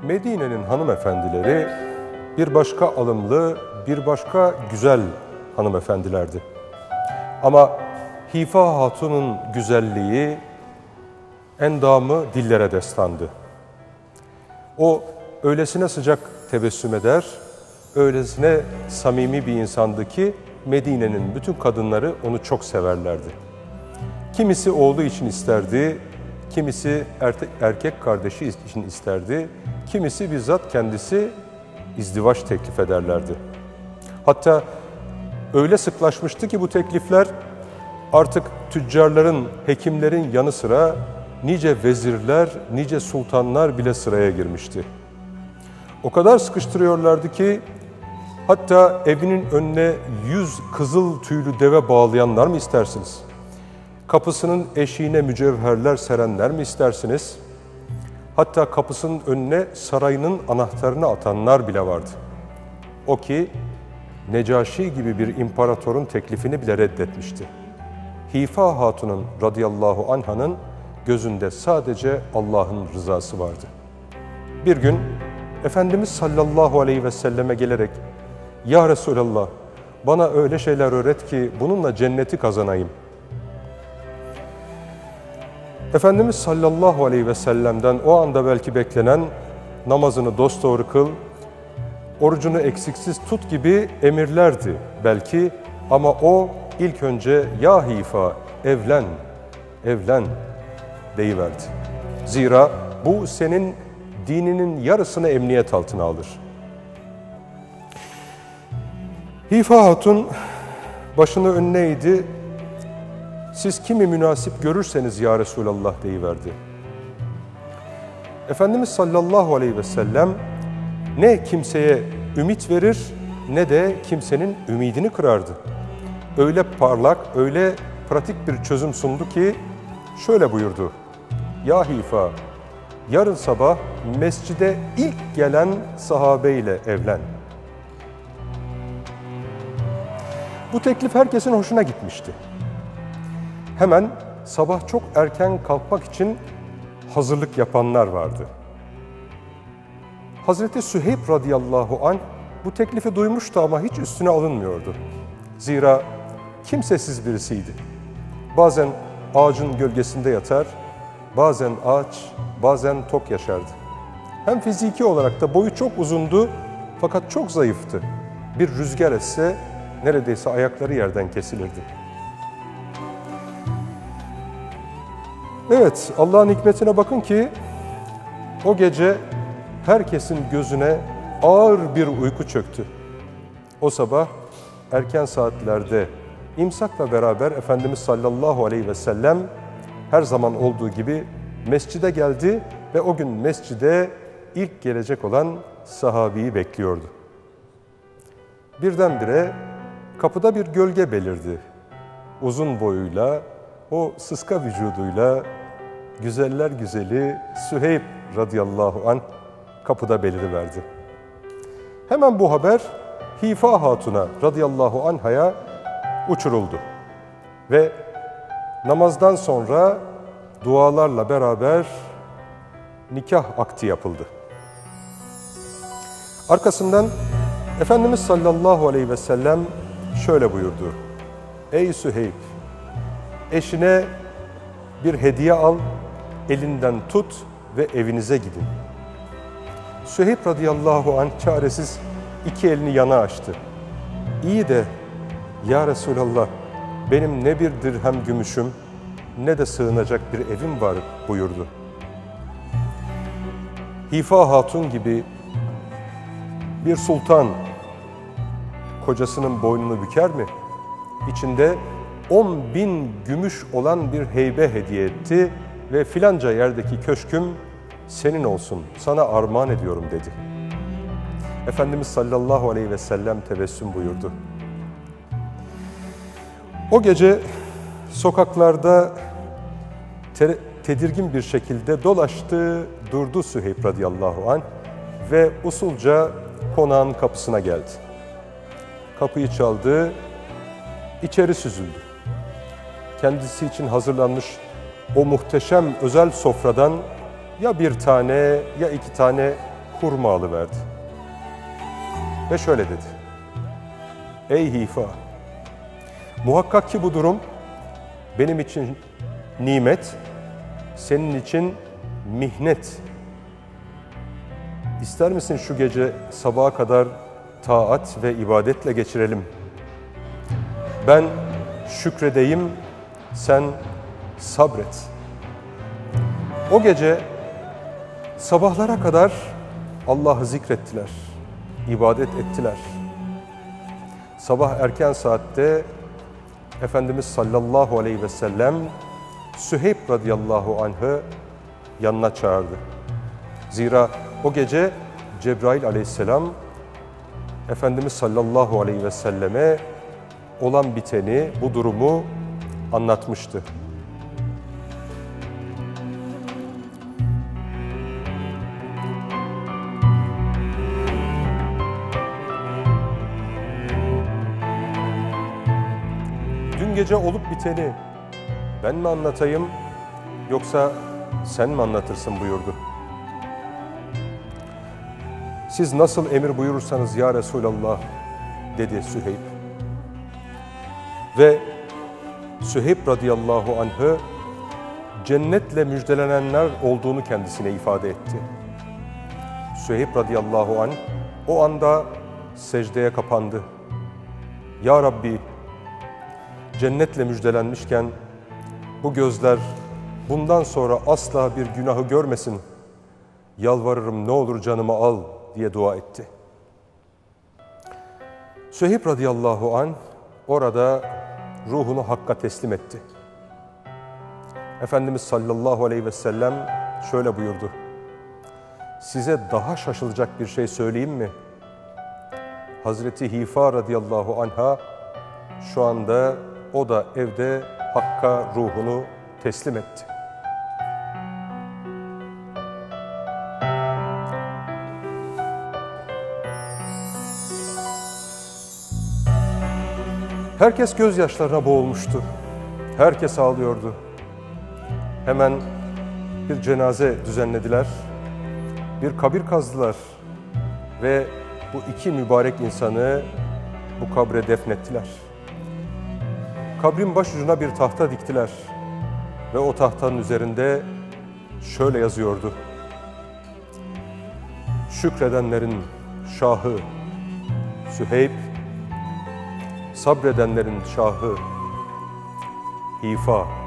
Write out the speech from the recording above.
Medine'nin hanımefendileri bir başka alımlı, bir başka güzel hanımefendilerdi. Ama Hifa Hatun'un güzelliği, endamı dillere destandı. O öylesine sıcak tebessüm eder, öylesine samimi bir insandı ki Medine'nin bütün kadınları onu çok severlerdi. Kimisi oğlu için isterdi, kimisi erkek kardeşi için isterdi, kimisi bizzat kendisi izdivaç teklif ederlerdi. Hatta öyle sıklaşmıştı ki bu teklifler artık tüccarların, hekimlerin yanı sıra nice vezirler, nice sultanlar bile sıraya girmişti. O kadar sıkıştırıyorlardı ki hatta evinin önüne 100 kızıl tüylü deve bağlayanlar mı istersiniz? Kapısının eşiğine mücevherler serenler mi istersiniz? Hatta kapısının önüne sarayının anahtarını atanlar bile vardı. O ki Necaşi gibi bir imparatorun teklifini bile reddetmişti. Hifa Hatun'un radıyallahu anh'ın gözünde sadece Allah'ın rızası vardı. Bir gün Efendimiz sallallahu aleyhi ve selleme gelerek "Ya Resulallah, bana öyle şeyler öğret ki bununla cenneti kazanayım." Efendimiz sallallahu aleyhi ve sellem'den o anda belki beklenen namazını dosdoğru kıl, orucunu eksiksiz tut gibi emirlerdi belki, ama o ilk önce "Ya Hifa, evlen, evlen" deyiverdi. Zira bu senin dininin yarısını emniyet altına alır. Hifa Hatun başını önüne eğdi. "Siz kimi münasip görürseniz ya Resulallah" deyiverdi. Efendimiz sallallahu aleyhi ve sellem ne kimseye ümit verir ne de kimsenin ümidini kırardı. Öyle parlak, öyle pratik bir çözüm sundu ki şöyle buyurdu: "Ya Hifa, yarın sabah mescide ilk gelen sahabeyle evlen." Bu teklif herkesin hoşuna gitmişti. Hemen sabah çok erken kalkmak için hazırlık yapanlar vardı. Hazreti Süheyb radıyallahu anh bu teklifi duymuştu ama hiç üstüne alınmıyordu. Zira kimsesiz birisiydi. Bazen ağacın gölgesinde yatar, bazen aç, bazen tok yaşardı. Hem fiziki olarak da boyu çok uzundu fakat çok zayıftı. Bir rüzgar esse neredeyse ayakları yerden kesilirdi. Evet, Allah'ın hikmetine bakın ki o gece herkesin gözüne ağır bir uyku çöktü. O sabah erken saatlerde imsakla beraber Efendimiz sallallahu aleyhi ve sellem her zaman olduğu gibi mescide geldi ve o gün mescide ilk gelecek olan sahabiyi bekliyordu. Birdenbire kapıda bir gölge belirdi. Uzun boyuyla, o sıska vücuduyla güzeller güzeli Süheyb radıyallahu anh kapıda beliriverdi. Hemen bu haber Hifa Hatun'a radıyallahu anh'a uçuruldu. Ve namazdan sonra dualarla beraber nikah akdi yapıldı. Arkasından Efendimiz sallallahu aleyhi ve sellem şöyle buyurdu: "Ey Süheyb, eşine bir hediye al, elinden tut ve evinize gidin." Süheyb radıyallahu anh çaresiz iki elini yana açtı. "İyi de ya Resulallah, benim ne bir dirhem gümüşüm ne de sığınacak bir evim var" buyurdu. Hifa Hatun gibi bir sultan kocasının boynunu büker mi? İçinde 10.000 gümüş olan bir heybe hediye etti ve filanca yerdeki köşküm senin olsun, sana armağan ediyorum dedi. Efendimiz sallallahu aleyhi ve sellem tebessüm buyurdu. O gece sokaklarda tedirgin bir şekilde dolaştı, durdu Süheyb radıyallahu anh ve usulca konağın kapısına geldi. Kapıyı çaldı, içeri süzüldü. Kendisi için hazırlanmış o muhteşem özel sofradan ya bir tane ya iki tane hurma alıverdi. Ve şöyle dedi: Ey Hifa! Muhakkak ki bu durum benim için nimet, senin için mihnet. İster misin şu gece sabaha kadar taat ve ibadetle geçirelim? Ben şükredeyim, sen sabret. O gece sabahlara kadar Allah'ı zikrettiler, ibadet ettiler. Sabah erken saatte Efendimiz sallallahu aleyhi ve sellem Süheyb radıyallahu anh'ı yanına çağırdı. Zira o gece Cebrail aleyhisselam Efendimiz sallallahu aleyhi ve selleme olan biteni, bu durumu anlatmıştı. Dün gece olup biteni ben mi anlatayım yoksa sen mi anlatırsın buyurdu. Siz nasıl emir buyurursanız ya Resulallah dedi Süheyb. Ve Süheyb radıyallahu anh'ı cennetle müjdelenenler olduğunu kendisine ifade etti. Süheyb radıyallahu anh o anda secdeye kapandı. Ya Rabbi, cennetle müjdelenmişken bu gözler bundan sonra asla bir günahı görmesin. Yalvarırım ne olur canımı al diye dua etti. Süheyb radıyallahu anh orada ruhunu Hakk'a teslim etti. Efendimiz sallallahu aleyhi ve sellem şöyle buyurdu: Size daha şaşılacak bir şey söyleyeyim mi? Hazreti Hifa radıyallahu anh'a şu anda o da evde Hakk'a ruhunu teslim etti. Herkes gözyaşlarına boğulmuştu. Herkes ağlıyordu. Hemen bir cenaze düzenlediler. Bir kabir kazdılar. Ve bu iki mübarek insanı bu kabre defnettiler. Kabrin başucuna bir tahta diktiler. Ve o tahtanın üzerinde şöyle yazıyordu: Şükredenlerin şahı Süheyb, sabredenlerin şahı Hifa.